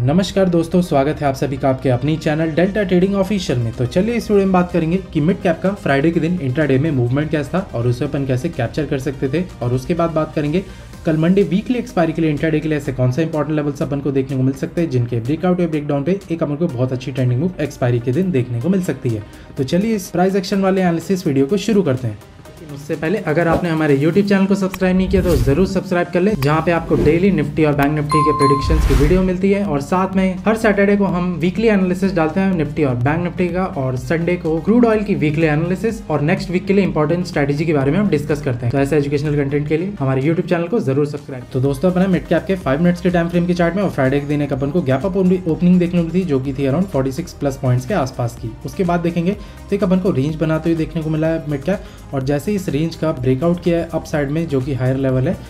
नमस्कार दोस्तों, स्वागत है आप सभी का आपके अपनी चैनल डेल्टा ट्रेडिंग ऑफिशियल में। तो चलिए इस वीडियो में बात करेंगे कि मिड कैप का फ्राइडे के दिन इंट्राडे में मूवमेंट कैसा था और उसे अपन कैसे कैप्चर कर सकते थे। और उसके बाद बात करेंगे कल मंडे वीकली एक्सपायरी के लिए इंट्राडे के लिए ऐसे कौन सा इंपॉर्टेंट लेवल्स अपन को देखने को मिल सकते हैं जिनके ब्रेकआउट या ब्रेकडाउन पे एक अपन को बहुत अच्छी ट्रेंडिंग मूव एक्सपायरी के दिन देखने को मिल सकती है। तो चलिए इस प्राइस एक्शन वाले एनालिसिस वीडियो को शुरू करते हैं। उससे पहले अगर आपने हमारे YouTube चैनल को सब्सक्राइब नहीं किया तो जरूर सब्सक्राइब कर ले, जहां पे आपको डेली निफ्टी और बैंक निफ्टी के प्रेडिक्शंस की वीडियो मिलती है। और साथ में हर सैटरडे को हम वीकली एनालिसिस डालते हैं निफ्टी और बैंक निफ्टी का, और संडे को क्रूड ऑयल की वीकली एनालिसिस और नेक्स्ट वीक के लिए इंपॉर्टेंट स्ट्रेटेजी के बारे में हम डिस्कस करते हैं। तो ऐसे एजुकेशनल कंटेंट के लिए हमारे YouTube चैनल को जरूर सब्सक्राइब। तो दोस्तों अपना मिड कैप के 5 मिनट्स के टाइम फ्रेम के चार्ट में और फ्राइडे के दिन एक अपन को गैप अप ओपनिंग देखने को मिली, जो की थी अराउंड 46 प्लस पॉइंट्स के आसपास की। उसके बाद देखेंगे तो एक अपन को रेंज बनाते हुए देखने को मिला है मिड कैप, और जैसे इस रेंज का ब्रेकआउट किया है अप साइड में, जो कि हायर लेवल है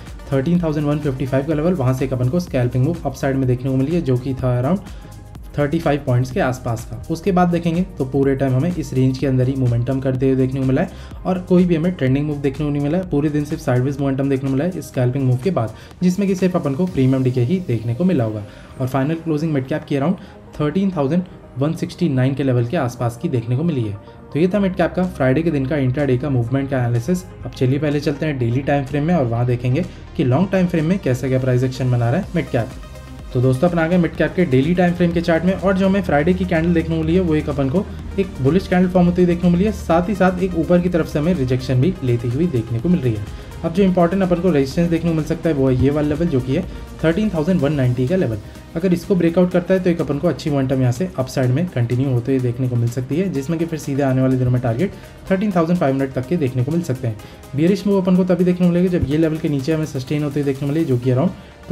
13,155 का लेवल, वहां से एक अपन को स्कैल्पिंग मूव अप साइड में देखने को मिली है, जो कि था अराउंड 35 पॉइंट्स के आसपास का। उसके बाद देखेंगे तो पूरे टाइम हमें इस रेंज के अंदर ही मोमेंटम करते हुए देखने को मिला है, और कोई भी हमें ट्रेंडिंग मूव देखने को नहीं मिला है। पूरे दिन सिर्फ साइडवेज मोमेंटम देखने को मिला है इस स्कैल्पिंग मूव के बाद, जिसमें कि सिर्फ अपन को प्रीमियम डीके ही देखने को मिला होगा। और फाइनल क्लोजिंग मिड कैप की अराउंड 13,169 के लेवल के आसपास की देखने को मिली है। तो ये था मिड कैप का फ्राइडे के दिन का इंट्राडे का मूवमेंट का एनालिसिस। अब चलिए पहले चलते हैं डेली टाइम फ्रेम में और वहाँ देखेंगे कि लॉन्ग टाइम फ्रेम में कैसा क्या प्राइस एक्शन बना रहा है मिड कैप। तो दोस्तों अपन आ गए मिड कैप के डेली टाइम फ्रेम के चार्ट में, और जो हमें फ्राइडे की कैंडल देखने को मिली है वो एक अपन को एक बुलिश कैंडल फॉर्म होती हुई देखने को मिली है, साथ ही साथ एक ऊपर की तरफ से हमें रिजेक्शन भी लेती हुई देखने को मिल रही है। अब जो इंपॉर्टेंट अपन को रेजिस्टेंस देखने को मिल सकता है वो है ये वाला लेवल, जो कि है 13,190 का लेवल। अगर इसको ब्रेकआउट करता है तो एक अपन को अच्छी मोमेंटम यहाँ से अप साइड में कंटिन्यू होते हुए देखने को मिल सकती है, जिसमें कि फिर सीधे आने वाले दिनों में टारगेट 13,500 तक के देखने को मिल सकते हैं। बियरिश मूव अपन को तभी देखने को मिलेगा जब ये लेवल के नीचे हमें सस्टेन होते हुए देखने को मिले, जो कि अराउंड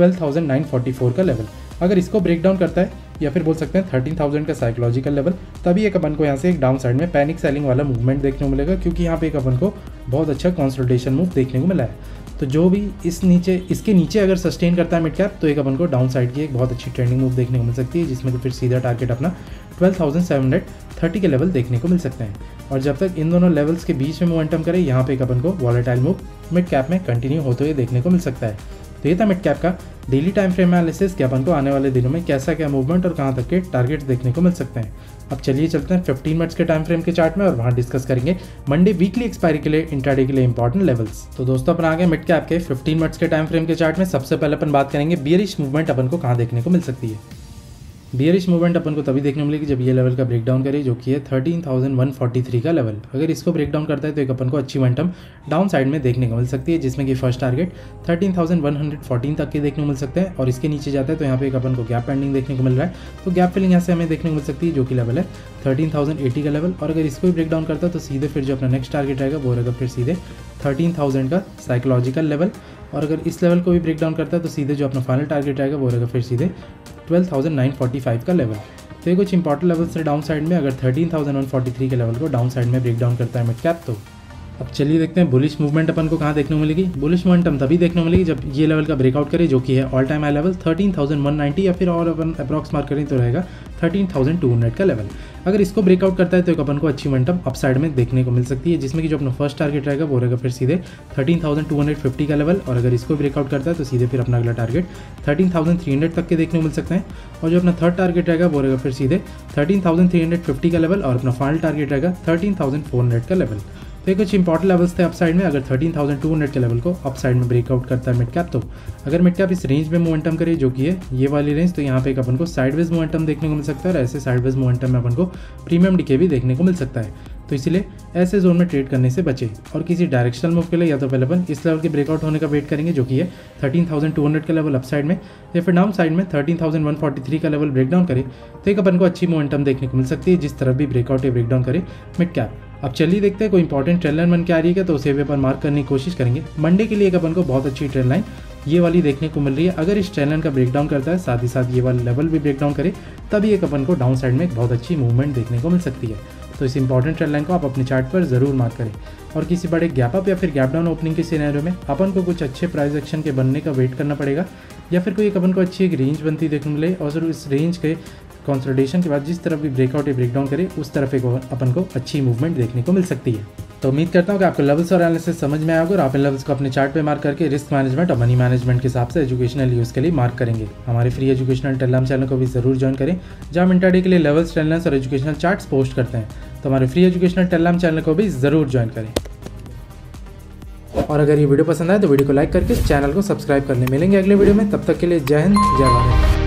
12,944 का लेवल। अगर इसको ब्रेक डाउन करता है या फिर बोल सकते हैं 13,000 का साइकोलॉजिकल लेवल, तभी एक अपन को यहाँ से एक डाउन साइड में पैनिक सेलिंग वाला मूवमेंट देखने को मिलेगा, क्योंकि यहाँ पे एक अपन को बहुत अच्छा कंसोलिडेशन मूव देखने को मिला है। तो जो भी इसके नीचे अगर सस्टेन करता है मिड कैप तो एक अपन को डाउन साइड की एक बहुत अच्छी ट्रेंडिंग मूव देखने को मिल सकती है, जिसमें कि फिर सीधा टारगेट अपना 12,730 के लेवल देखने को मिल सकते हैं। और जब तक इन दोनों लेवल्स के बीच में मोमेंटम करे, यहाँ पे एक अपन को वॉलेटाइल मूव मिड कैप में कंटिन्यू होते हुए देखने को मिल सकता है। तो ये था मिड कैप का डेली टाइम फ्रेम एनालिसिस कि अपन को आने वाले दिनों में कैसा क्या मूवमेंट और कहाँ तक के टारगेट देखने को मिल सकते हैं। अब चलिए चलते हैं 15 मिनट्स के टाइम फ्रेम के चार्ट में और वहाँ डिस्कस करेंगे मंडे वीकली एक्सपायरी के लिए इंट्राडे के लिए इंपॉर्टेंट लेवल्स। तो दोस्तों अपन आ गए मिड कैप के 15 मिनट्स के टाइम फ्रेम के चार्ट में। सबसे पहले अपन बात करेंगे बियरिश मूवमेंट अपन को कहाँ देखने को मिल सकती है। बियरिश मूवमेंट अपन को तभी देखने को मिलेगी जब ये लेवल का ब्रेकडाउन करे, जो कि है 13,143 का लेवल। अगर इसको ब्रेकडाउन करता है तो एक अपन को अच्छी मोमेंटम डाउन साइड में देखने को मिल सकती है, जिसमें कि फर्स्ट टारगेट 13,114 तक के देखने को मिल सकते हैं। और इसके नीचे जाता है तो यहाँ पे एक अपन को गैप पेंडिंग देखने को मिल रहा है, तो गैप फिलिंग यहाँ से हमें देखने को मिल सकती है, जो कि लेवल है 13,080 का लेवल। और अगर इसको भी ब्रेकडाउन करता है तो सीधे फिर जो अपना नेक्स्ट टारगेट रहेगा वो रहेगा फिर सीधे 13,000 का साइकोलॉजिकल लेवल। और अगर इस लेवल को भी ब्रेकडाउन करता है तो सीधे जो अपना फाइनल टारगेट रहेगा वो रहेगा फिर सीधे 12,945 का लेवल। तो ये कुछ इंपॉर्टेंट लेवल से डाउन साइड में अगर 13,143 के लेवल को डाउन साइड में ब्रेक डाउन करता है मिड कैप। तो अब चलिए देखते हैं बुलिश मूवमेंट अपन को कहाँ देखने को मिलेगी। बुलिश मोमेंटम तभी देखने को मिलेगी जब ये लेवल का ब्रेकआउट करे, जो कि है ऑल टाइम हाई लेवल 13,190, या फिर और अपन अप्रॉक्स मार्क करें तो रहेगा 13,200 का लेवल। अगर इसको ब्रेकआउट करता है तो एक अपन को अच्छी मोमेंटम अप साइड में देखने को मिल सकती है, जिसमें कि जो अपना फर्स्ट टारगेट रहेगा वो रहेगा फिर सीधे 13,250 का लेवल। और अगर इसको ब्रेकआउट करता है तो सीधे फिर अपना अगला टारगेट 13,300 तक के देखने को मिल सकते हैं। और जो अपना थर्ड टारगेट रहेगा वो रहेगा फिर सीधे 13,350 का लेवल, और अपना फाइनल टारगेट रहेगा 13,400 का लेवल। तो ये कुछ इंपॉर्टेंट लेवल्स थे अप साइड में। अगर 13,200 के लेवल को अप साइड में ब्रेकआउट करता है मिड कैप, तो अगर मिड कैप इस रेंज में मोमेंटम करे, जो कि है ये वाली रेंज, तो यहाँ पे एक अपन को साइडवेज मोमेंटम देखने को मिल सकता है, और ऐसे साइडवेज मोमेंटम में अपन को प्रीमियम डीके भी देखने को मिल सकता है। तो इसीलिए ऐसे जोन में ट्रेड करने से बचे। और किसी डायरेक्शनल मूव के लिए या तो पहले अपन इस लेवल के ब्रेकआउट होने का वेट करेंगे, जो कि है 13,200 का लेवल अप साइड में, या फिर डाउन साइड में 13,143 का लेवल ब्रेकडाउन करे, तो एक अपन को अच्छी मोमेंटम देखने को मिल सकती है जिस तरफ भी ब्रेकआउट या ब्रेकडाउन करे मिड कैप। अब चलिए देखते हैं कोई इंपॉर्टेंट ट्रेंड लाइन बन के आ रही है, तो उसे भी अपन मार्क करने की कोशिश करेंगे। मंडे के लिए एक अपन को बहुत अच्छी ट्रेंड लाइन ये वाली देखने को मिल रही है। अगर इस ट्रेंड लाइन का ब्रेकडाउन करता है, साथ ही साथ ये वाला लेवल भी ब्रेकडाउन करे, तभी एक अपन को डाउन साइड में एक बहुत अच्छी मूवमेंट देखने को मिल सकती है। तो इस इंपॉर्टेंट ट्रेंड लाइन को आप अपने चार्ट पर जरूर मार्क करें। और किसी बड़े गैप अप या फिर गैप डाउन ओपनिंग के सिनेरियो में अपन को कुछ अच्छे प्राइस एक्शन के बनने का वेट करना पड़ेगा, या फिर कोई अपन को अच्छी एक रेंज बनती देखने को मिले, और फिर इस रेंज के कंसोलिडेशन के बाद जिस तरफ भी ब्रेकआउट या ब्रेकडाउन करे उस तरफ एक अपन को अच्छी मूवमेंट देखने को मिल सकती है। तो उम्मीद करता हूँ कि आपको लेवल्स और एनालिसिस समझ में आएगा और आप इन लेवल्स को अपने चार्ट पे मार्क करके रिस्क मैनेजमेंट और मनी मैनेजमेंट के हिसाब से एजुकेशनल यूज़ के लिए मार्क करेंगे। हमारे फ्री एजुकेशनल टेलीग्राम चैनल को भी ज़रूर ज्वाइन करें, जहाँ हम इंट्राडे के लिए लेवल्स, ट्रेंड्स और एजुकेशनल चार्ट्स पोस्ट करते हैं। तो हमारे फ्री एजुकेशनल टेलीग्राम चैनल को भी ज़रूर ज्वाइन करें। और अगर ये वीडियो पसंद आए तो वीडियो को लाइक करके चैनल को सब्सक्राइब कर लें। मिलेंगे अगले वीडियो में, तब तक के लिए जय हिंद, जय भारत।